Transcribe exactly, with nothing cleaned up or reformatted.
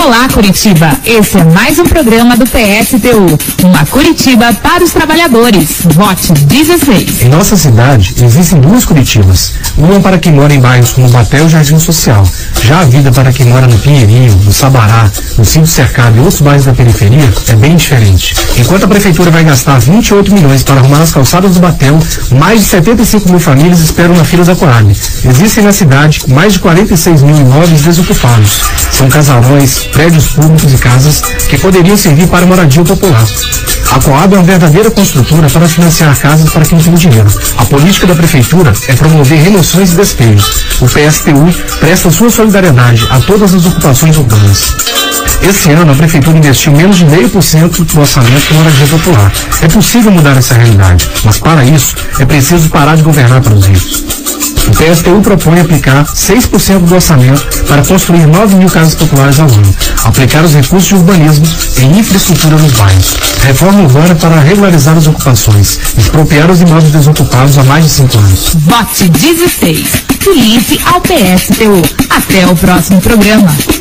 Olá, Curitiba! Esse é mais um programa do P S T U. Uma Curitiba para os trabalhadores. Vote dezesseis. Em nossa cidade, existem duas Curitibas. Uma para quem mora em bairros como Batel e Jardim Social. Já a vida para quem mora no Pinheirinho, no Sabará, no Cinto Cercado e outros bairros da periferia é bem diferente. Enquanto a Prefeitura vai gastar vinte e oito milhões para arrumar as calçadas do Batel, mais de setenta e cinco mil famílias esperam na fila da Coab. Existem na cidade mais de quarenta e seis mil imóveis desocupados. São casarões, prédios públicos e casas que poderiam servir para moradia popular. A Coab é uma verdadeira construtora para financiar casas para quem tem dinheiro. A política da Prefeitura é promover remoções e despejos. O P S T U presta sua solidariedade a todas as ocupações urbanas. Esse ano, a Prefeitura investiu menos de zero vírgula cinco por cento do orçamento em moradia popular. É possível mudar essa realidade, mas para isso é preciso parar de governar para os ricos. O P S T U propõe aplicar seis por cento do orçamento para construir nove mil casas populares ao ano, aplicar os recursos de urbanismo em infraestrutura nos bairros, reforma urbana para regularizar as ocupações, expropriar os imóveis desocupados há mais de cinco anos. Vote dezesseis. Filipe ao P S T U. Até o próximo programa.